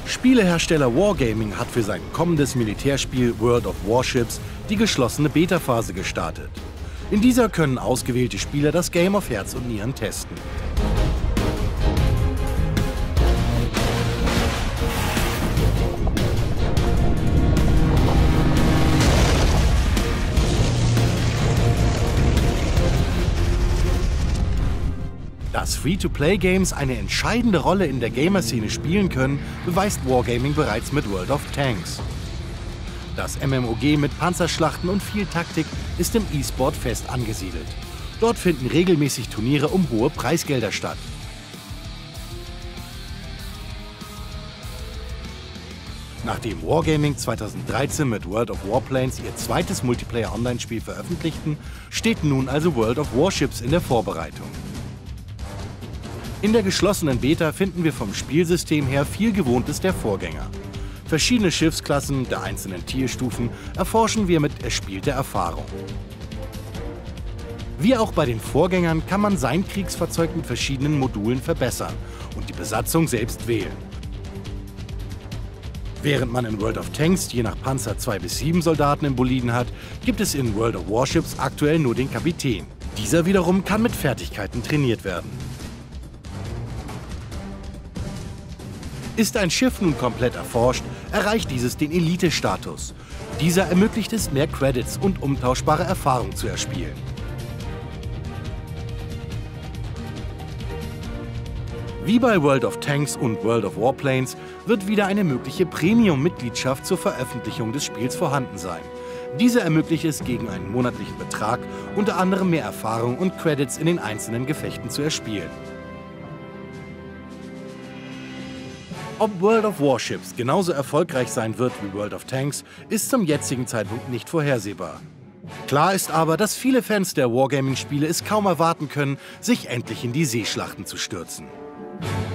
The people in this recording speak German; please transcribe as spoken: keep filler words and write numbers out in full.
Spielehersteller Wargaming hat für sein kommendes Militärspiel World of Warships die geschlossene Beta-Phase gestartet. In dieser können ausgewählte Spieler das Game auf Herz und Nieren testen. Dass Free-to-Play-Games eine entscheidende Rolle in der Gamer-Szene spielen können, beweist Wargaming bereits mit World of Tanks. Das M M O G mit Panzerschlachten und viel Taktik ist im E-Sport fest angesiedelt. Dort finden regelmäßig Turniere um hohe Preisgelder statt. Nachdem Wargaming zweitausenddreizehn mit World of Warplanes ihr zweites Multiplayer-Online-Spiel veröffentlichten, steht nun also World of Warships in der Vorbereitung. In der geschlossenen Beta finden wir vom Spielsystem her viel Gewohntes der Vorgänger. Verschiedene Schiffsklassen der einzelnen Tierstufen erforschen wir mit erspielter Erfahrung. Wie auch bei den Vorgängern kann man sein Kriegsfahrzeug mit verschiedenen Modulen verbessern und die Besatzung selbst wählen. Während man in World of Tanks je nach Panzer zwei bis sieben Soldaten im Boliden hat, gibt es in World of Warships aktuell nur den Kapitän. Dieser wiederum kann mit Fertigkeiten trainiert werden. Ist ein Schiff nun komplett erforscht, erreicht dieses den Elite-Status. Dieser ermöglicht es, mehr Credits und umtauschbare Erfahrung zu erspielen. Wie bei World of Tanks und World of Warplanes wird wieder eine mögliche Premium-Mitgliedschaft zur Veröffentlichung des Spiels vorhanden sein. Diese ermöglicht es, gegen einen monatlichen Betrag unter anderem mehr Erfahrung und Credits in den einzelnen Gefechten zu erspielen. Ob World of Warships genauso erfolgreich sein wird wie World of Tanks, ist zum jetzigen Zeitpunkt nicht vorhersehbar. Klar ist aber, dass viele Fans der Wargaming-Spiele es kaum erwarten können, sich endlich in die Seeschlachten zu stürzen.